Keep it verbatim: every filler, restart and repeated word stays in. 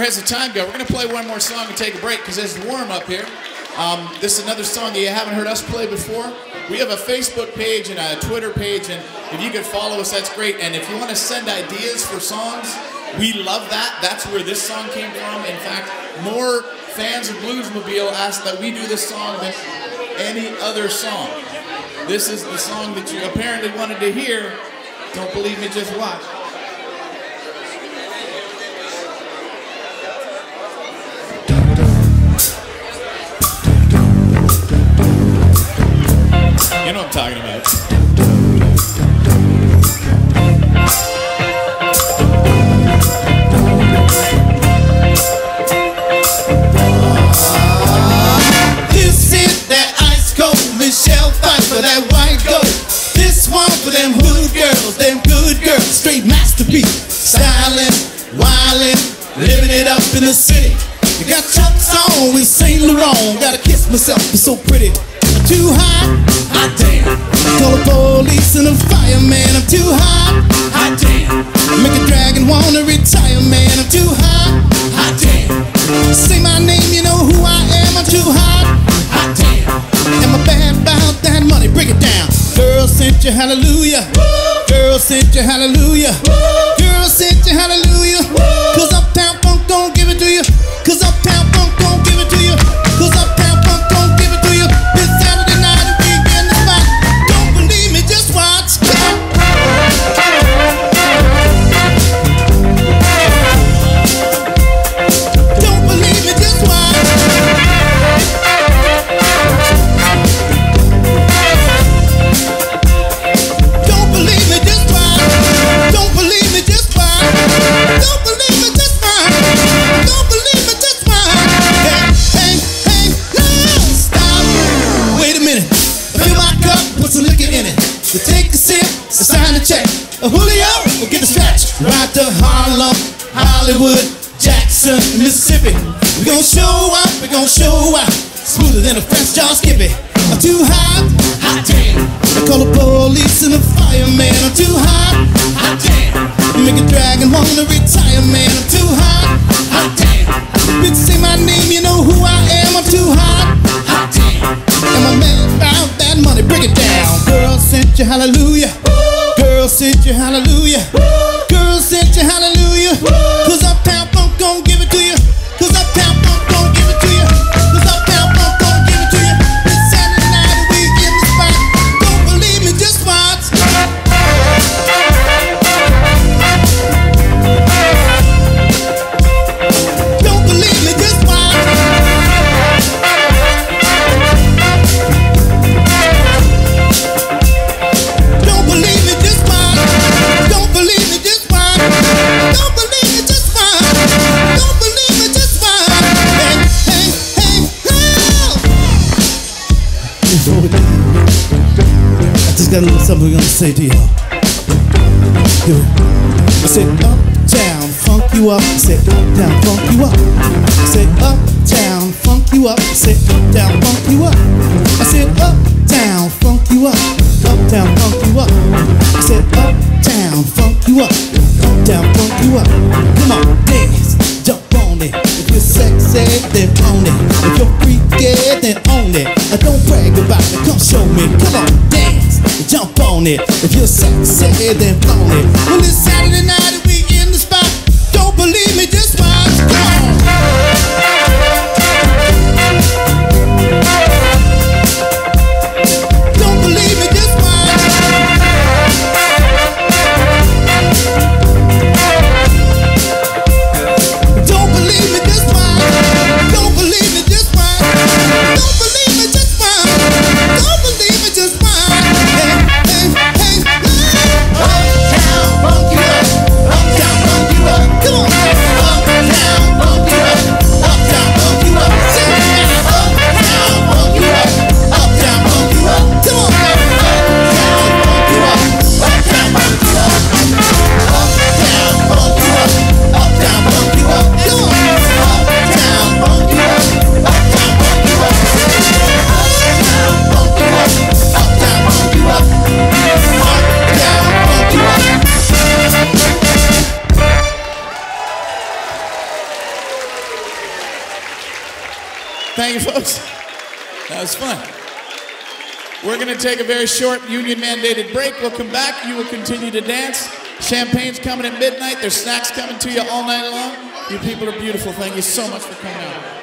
Where's the time go? We're going to play one more song and take a break because it's warm up here. Um, this is another song that you haven't heard us play before. We have a Facebook page and a Twitter page, and if you could follow us, that's great. And if you want to send ideas for songs, we love that. That's where this song came from. In fact, more fans of Bluesmobile asked that we do this song than any other song. This is the song that you apparently wanted to hear. Don't believe me, just watch. You know what I'm talking about. This is that ice cold Michelle fight for that white gold. This one for them hood girls, them good girls, straight masterpiece. Styling, wildin', living it up in the city. You got chucks on with Saint Laurent. Gotta kiss myself, it's so pretty. I'm too hot, hot damn. Call the police and the fireman. I'm too hot, hot damn. Make a dragon wanna retire, man. I'm too hot, hot damn. Say my name, you know who I am. I'm too hot, hot damn. Am I bad about that money? Break it down. Girl sent you hallelujah. Girl sent you hallelujah. Girl sent you hallelujah. Cause Uptown Funk don't give it to you. Cause Uptown Funk don't give it to you. Cause Uptown Funk don't give it to you. This Saturday night and we in the spot. Don't believe me, just watch. Don't believe me, just watch. Don't believe me, just watch. Don't believe me, just watch. Don't believe me, just watch. Don't believe me, just watch. Hey, hey, hey, no, stop. Wait a minute. Fill my cup, put some liquor in it. So take a sip, so sign a check. A Julio, we'll get the scratch. Right to Harlem, Hollywood, Jackson, Mississippi. We gon' show up, we gon' show out. Smoother than a French jar skippy. I'm too hot, hot damn. I call the police and the fireman. I'm too hot, hot damn. Make a dragon wanna retire, man. I'm too hot, hot damn. Bitch, say my name, you know who I am. I'm too hot, hot damn. Am I mad about that money? Break it down. Girl sent you hallelujah. Girl sent you hallelujah. Girl sent you hallelujah. Cause Uptown Funk gon' give it to you. Cause Uptown Funk gon' give it to you. Cause Uptown Funk gon' give it to you. This Saturday night and we in the spot. Don't believe me, just watch. Don't believe me, just watch. Don't believe me, just watch. Don't believe me, just watch. Don't believe me, just watch. Don't believe me, just watch. Hey, hey, hey, help! I just got a little something I'm gonna say to y'all. Here. I said uptown, funk you up. I said uptown, funk you up. I said uptown, funk you up. I said uptown, funk you up. I said uptown, funk you up. Uptown, funk you up. I said uptown, funk you up. Uptown, funk you up. Come on, dance, jump on it. If you're sexy, then own it. If you're freaky, then own it. I don't brag about it, come show me. Come on, dance, jump on it. If you're sexy, then own it. Well, it's Saturday night and we in the spot. Don't believe me, just watch. Come on. Don't believe me, just watch. Don't believe me, just watch. Don't believe me, just watch. Don't believe me, just watch. Don't believe me, just watch. Hey, hey, hey, hey. Uptown, funk you up. Thank you, folks. That was fun. We're going to take a very short union-mandated break. We'll come back. You will continue to dance. Champagne's coming at midnight. There's snacks coming to you all night long. You people are beautiful. Thank you so much for coming out.